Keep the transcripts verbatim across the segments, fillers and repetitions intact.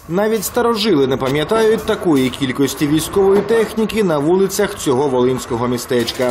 Навіть старожили не пам'ятають такої кількості військової техніки на вулицях цього волинського містечка.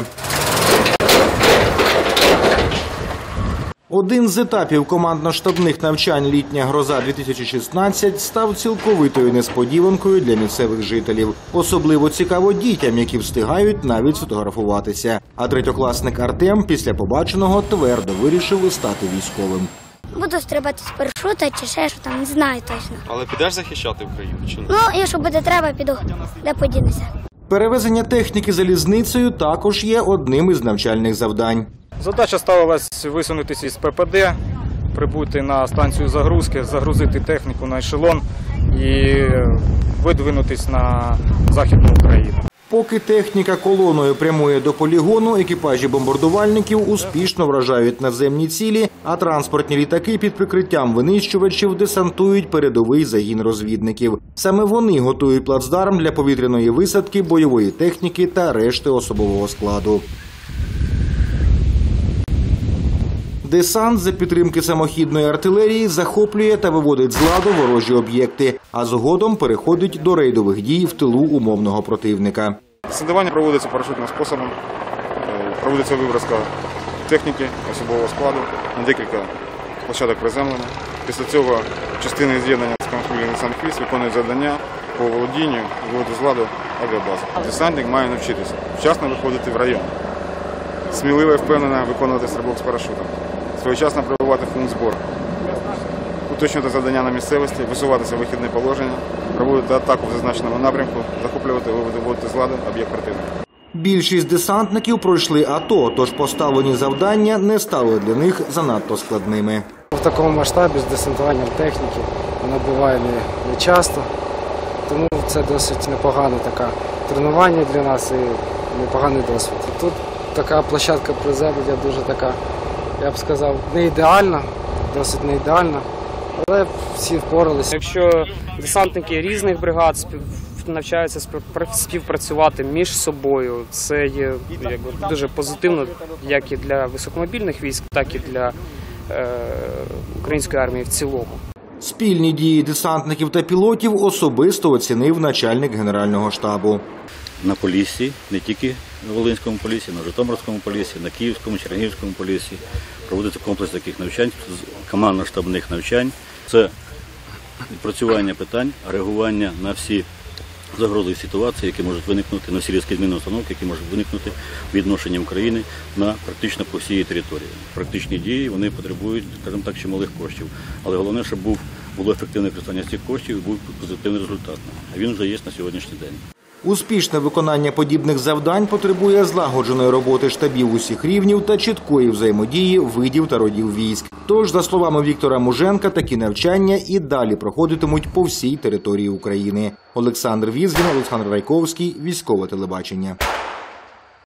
Один з етапів командно-штабних навчань «Літня гроза-дві тисячі шістнадцять» став цілковитою несподіванкою для місцевих жителів. Особливо цікаво дітям, які встигають навіть сфотографуватися. А третьокласник Артем після побаченого твердо вирішив стати військовим. Буду стрибати з парашута чи ще що там, не знаю точно. Але підеш захищати Україну чи ні? Ну, якщо буде треба, піду, де подінуся. Перевезення техніки залізницею також є одним із навчальних завдань. Задача ставилась висунутися із ППД, прибути на станцію загрузки, загрузити техніку на ешелон і видвинутися на Західну Україну. Поки техніка колоною прямує до полігону, екіпажі бомбардувальників успішно вражають наземні цілі, а транспортні літаки під прикриттям винищувачів десантують передовий загін розвідників. Саме вони готують плацдарм для повітряної висадки, бойової техніки та решти особового складу. Десант за підтримки самохідної артилерії захоплює та виводить з ладу ворожі об'єкти, а згодом переходить до рейдових дій в тилу умовного противника. Десантування проводиться парашутним способом, проводиться виброска техніки, особового складу на декілька площадок приземлення. Після цього частини з'єднання з контролем «Десант-Хвіст» виконують завдання по володінню і виводу з ладу авіабази. Десантник має навчитися вчасно виходити в район, сміливо і впевнено виконувати стрибок з парашутом, своєчасно прибувати пункт збору, уточнювати завдання на місцевості, висуватися в вихідне положення, проводити атаку в зазначеному напрямку, захоплювати і виводити з ладу об'єкт противника. Більшість десантників пройшли АТО, тож поставлені завдання не стали для них занадто складними. В такому масштабі з десантуванням техніки вона буває не, не часто, тому це досить непогане таке тренування для нас і непоганий досвід. Тут така площадка приземлення дуже така, я б сказав, не ідеальна, досить не ідеальна, але всі впоралися. Якщо десантники різних бригад навчаються співпрацювати між собою, це є якби, дуже позитивно як і для високомобільних військ, так і для е, української армії в цілому. Спільні дії десантників та пілотів особисто оцінив начальник Генерального штабу. На Поліссі, не тільки на Волинському Поліссі, на Житомирському Поліссі, на Київському, Чернігівському Поліссі. Проводиться комплекс таких навчань, командно-штабних навчань. Це відпрацювання питань, реагування на всі загрози ситуації, які можуть виникнути, на всі різкі зміни установки, які можуть виникнути відношенням України на практично по всій території. Практичні дії, вони потребують, скажімо так, чималих коштів. Але головне, щоб був, було ефективне використання цих коштів і був позитивний результат. А він вже є на сьогоднішній день. Успішне виконання подібних завдань потребує злагодженої роботи штабів усіх рівнів та чіткої взаємодії видів та родів військ. Тож, за словами Віктора Муженка, такі навчання і далі проходитимуть по всій території України. Олександр Візгін, Олександр Райковський, Військове телебачення.